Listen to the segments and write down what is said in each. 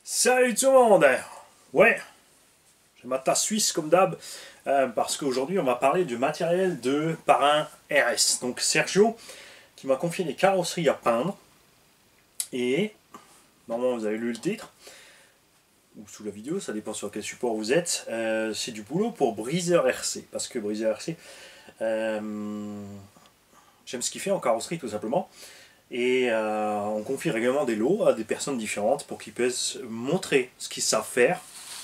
Salut tout le monde. Ouais, j'ai ma tasse suisse comme d'hab, parce qu'aujourd'hui on va parler du matériel de Parrain RS. Donc Sergio qui m'a confié des carrosseries à peindre, et normalement vous avez lu le titre, ou sous la vidéo, ça dépend sur quel support vous êtes. C'est du boulot pour Briseur RC, parce que Briseur RC, j'aime ce qu'il fait en carrosserie tout simplement. Et on confie régulièrement des lots à des personnes différentes pour qu'ils puissent montrer ce qu'ils savent faire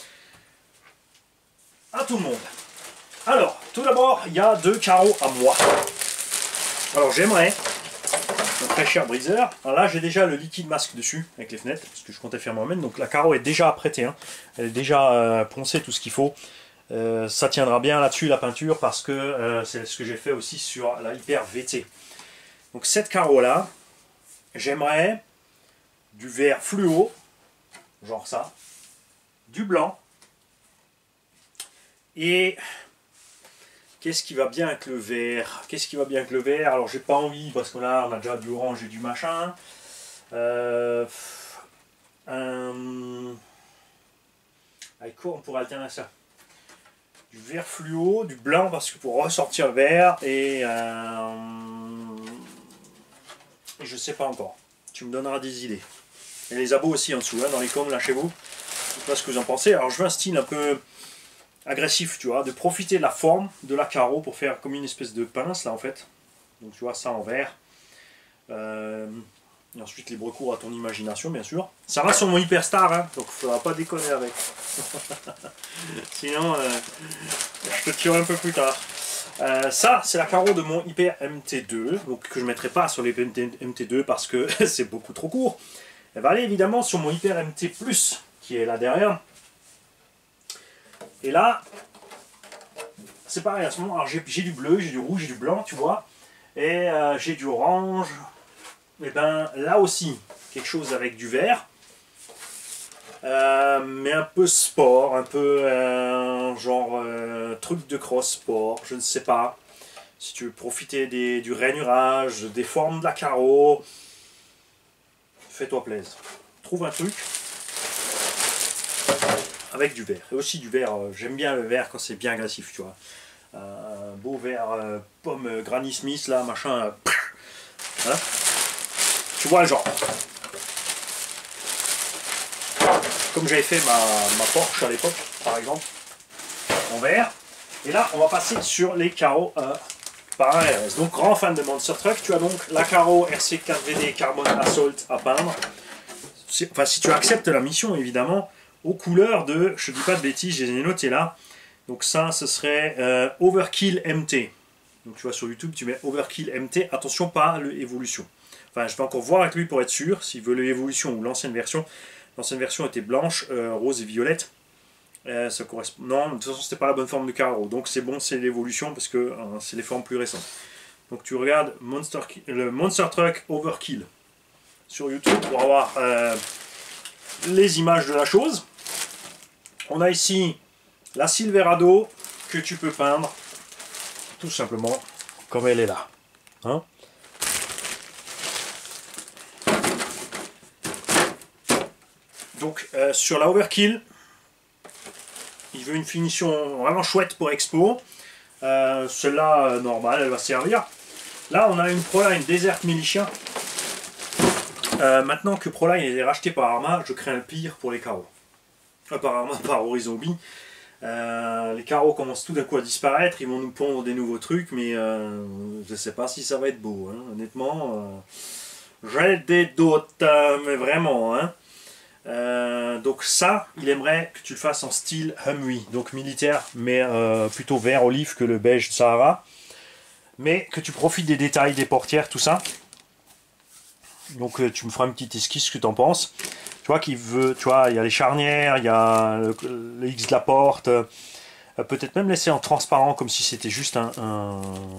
à tout le monde. Alors, tout d'abord, il y a deux carreaux à moi. Alors j'aimerais, mon très cher briseur, alors là j'ai déjà le liquide masque dessus, avec les fenêtres, parce que je comptais faire moi-même, donc la carreau est déjà apprêtée, hein. Elle est déjà poncée, tout ce qu'il faut. Ça tiendra bien là-dessus la peinture, parce que c'est ce que j'ai fait aussi sur la Hyper VT. Donc cette carreau là, j'aimerais du vert fluo, genre ça, du blanc, et qu'est-ce qui va bien avec le vert? Qu'est-ce qui va bien avec le vert? Alors j'ai pas envie, parce que là on a déjà du orange et du machin. Avec quoi on pourrait alterner ça? Du vert fluo, du blanc, parce que pour ressortir le vert, et je sais pas encore. Tu me donneras des idées. Et les abos aussi en dessous, hein, dans les coms, là chez vous. Je sais pas ce que vous en pensez. Alors je veux un style un peu agressif, tu vois, de profiter de la forme de la carreau pour faire comme une espèce de pince, là en fait. Donc tu vois, ça en vert. Et ensuite libre cours à ton imagination, bien sûr. Ça va sur mon Hyperstar, hein, donc il faudra pas déconner avec. Sinon, je te tire un peu plus tard. Ça, c'est la carreau de mon Hyper MT2, donc que je ne mettrai pas sur les MT2 parce que c'est beaucoup trop court. Elle va aller évidemment sur mon Hyper MT+, qui est là derrière. Et là, c'est pareil, à ce moment, j'ai du bleu, j'ai du rouge, j'ai du blanc, tu vois. Et j'ai du orange. Et ben là aussi, quelque chose avec du vert. Mais un peu sport, un peu genre truc de cross sport, je ne sais pas. Si tu veux profiter du rainurage, des formes de la carreau, fais-toi plaisir. Trouve un truc avec du vert. Et aussi du vert, j'aime bien le vert quand c'est bien agressif, tu vois. Un beau vert pomme Granny Smith, là, machin. Hein, tu vois le genre. Comme j'avais fait ma Porsche à l'époque, par exemple, en vert. Et là, on va passer sur les carreaux Parrain RS. Donc, grand fan de Monster Truck, tu as donc la carreau RC4VD Carbon Assault à peindre. Enfin, si tu acceptes la mission, évidemment, aux couleurs de, je ne dis pas de bêtises, je les ai notées là. Donc ça, ce serait Overkill MT. Donc tu vois, sur YouTube, tu mets Overkill MT. Attention, pas l'évolution. Enfin, je vais encore voir avec lui pour être sûr, s'il veut l'évolution ou l'ancienne version. L'ancienne version était blanche, rose et violette. Ça correspond. Non, de toute façon, c'était pas la bonne forme de carreau. Donc c'est bon, c'est l'évolution parce que c'est les formes plus récentes. Donc tu regardes le Monster Truck Overkill sur YouTube pour avoir les images de la chose. On a ici la Silverado que tu peux peindre tout simplement comme elle est là. Hein? Donc sur la Overkill, il veut une finition vraiment chouette pour expo. Celle-là, normale, elle va servir. Là, on a une Proline Desert Militia. Maintenant que Proline est racheté par Arma, je crains le pire pour les carreaux. Par Arma, par Horizon B. Les carreaux commencent tout d'un coup à disparaître. Ils vont nous pondre des nouveaux trucs, mais je ne sais pas si ça va être beau. Hein. Honnêtement, j'ai des doutes, mais vraiment. Hein. Donc ça, il aimerait que tu le fasses en style Humvee, donc militaire, mais plutôt vert olive que le beige Sahara, mais que tu profites des détails des portières, tout ça. Donc tu me feras une petite esquisse, ce que tu en penses. Tu vois qu'il veut, tu vois, il y a les charnières, il y a le X de la porte, peut-être même laisser en transparent comme si c'était juste un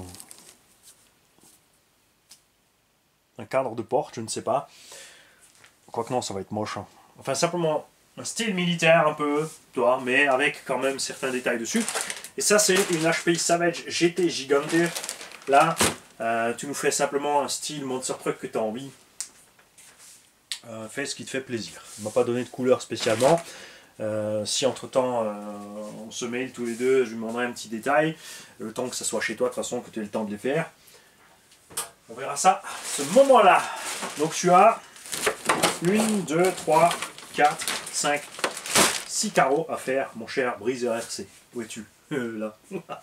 cadre de porte, je ne sais pas. Quoique non, ça va être moche. Hein. Enfin, simplement un style militaire un peu, toi, mais avec quand même certains détails dessus. Et ça, c'est une HPI Savage GT Gigante. Là, tu nous fais simplement un style Monster Truck que tu as envie. Fais ce qui te fait plaisir. Il m'a pas donné de couleur spécialement. Si entre temps on se mail tous les deux, je lui demanderai un petit détail, le temps que ça soit chez toi de toute façon, que tu aies le temps de les faire. On verra ça à ce moment-là. Donc tu as 1, 2, 3, 4, 5, 6 carreaux à faire, mon cher briseur RC. Où es-tu? Là.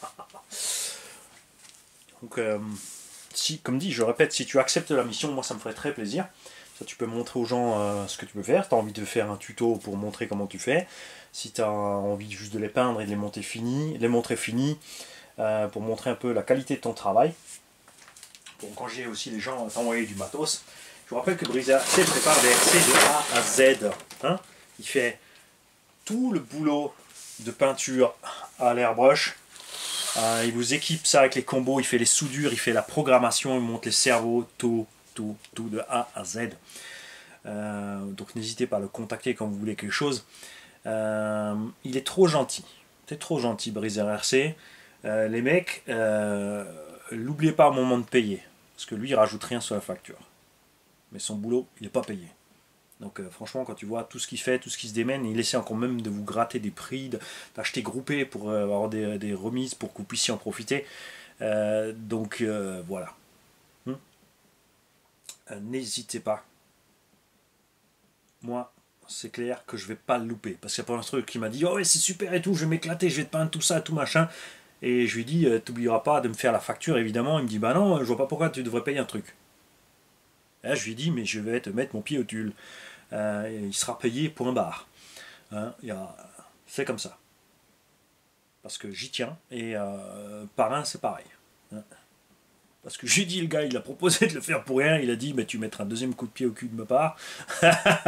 Donc si, comme dit, je répète, si tu acceptes la mission, moi ça me ferait très plaisir. Ça, tu peux montrer aux gens ce que tu peux faire. Si tu as envie de faire un tuto pour montrer comment tu fais. Si tu as envie juste de les peindre et de les montrer finis, pour montrer un peu la qualité de ton travail. Bon, quand j'ai aussi les gens t'envoyer du matos, je vous rappelle que Briseur RC prépare des RC de A à Z. Hein, il fait tout le boulot de peinture à l'airbrush. Il vous équipe ça avec les combos, il fait les soudures, il fait la programmation, il monte les cerveaux, tout de A à Z. Donc n'hésitez pas à le contacter quand vous voulez quelque chose. Il est trop gentil. C'est trop gentil, Briseur RC. Les mecs, n'oubliez pas au moment de payer. Parce que lui, il rajoute rien sur la facture. Mais son boulot, il n'est pas payé. Donc franchement, quand tu vois tout ce qu'il fait, tout ce qui se démène, il essaie encore même de vous gratter des prix, d'acheter groupé pour avoir des remises pour que vous puissiez en profiter. Donc voilà. N'hésitez pas. Moi, c'est clair que je vais pas le louper. Parce qu'il y a pas un truc qui m'a dit « Oh ouais, c'est super et tout, je vais m'éclater, je vais te peindre tout ça, tout machin. » Et je lui dis « T'oublieras pas de me faire la facture, évidemment. » Il me dit « Bah non, je vois pas pourquoi tu devrais payer un truc. » Et là, je lui dis « Mais je vais te mettre mon pied au tulle. Il sera payé point barre. Hein, c'est comme ça. Parce que j'y tiens. Et parrain, c'est pareil. Hein. Parce que j'ai dit, le gars, il a proposé de le faire pour rien. Il a dit, mais tu mettras un deuxième coup de pied au cul de ma part. Il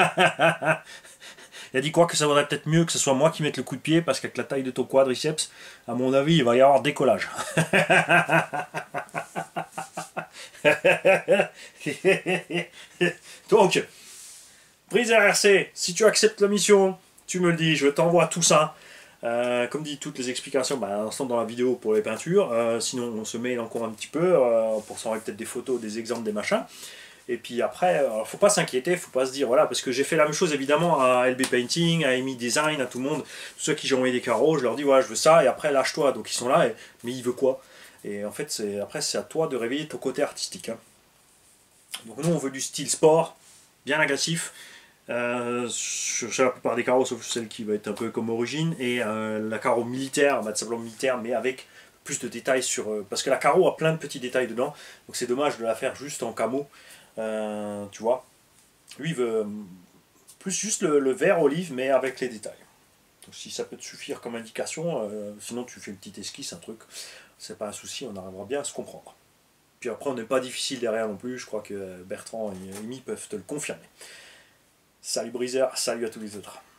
a dit quoi, que ça vaudrait peut-être mieux que ce soit moi qui mette le coup de pied, parce qu'avec la taille de ton quadriceps, à mon avis, il va y avoir décollage. Donc, Briseur RC, si tu acceptes la mission, tu me le dis, je t'envoie tout ça. Comme dit, toutes les explications sont dans la vidéo pour les peintures. Sinon, on se mail encore un petit peu pour s'envoyer peut-être des photos, des exemples, des machins. Et puis après, faut pas s'inquiéter, faut pas se dire, voilà, parce que j'ai fait la même chose évidemment à LB Painting, à Amy Design, à tout le monde. Tous ceux qui j'ai envoyé des carreaux, je leur dis, voilà, je veux ça, et après, lâche-toi. Donc ils sont là, mais il veut quoi? Et en fait, après, c'est à toi de réveiller ton côté artistique. Hein. Donc nous, on veut du style sport, bien agressif. Sur la plupart des carreaux, sauf celle qui va être un peu comme origine, et la carreau militaire, tout simplement militaire, mais avec plus de détails sur... parce que la carreau a plein de petits détails dedans, donc c'est dommage de la faire juste en camo, tu vois. Lui, il veut plus juste le vert olive, mais avec les détails. Donc si ça peut te suffire comme indication, sinon tu fais une petite esquisse, un truc, c'est pas un souci, on arrivera bien à se comprendre. Puis après, on n'est pas difficile derrière non plus, je crois que Bertrand et Amy peuvent te le confirmer. Salut Briseur, salut à tous les autres.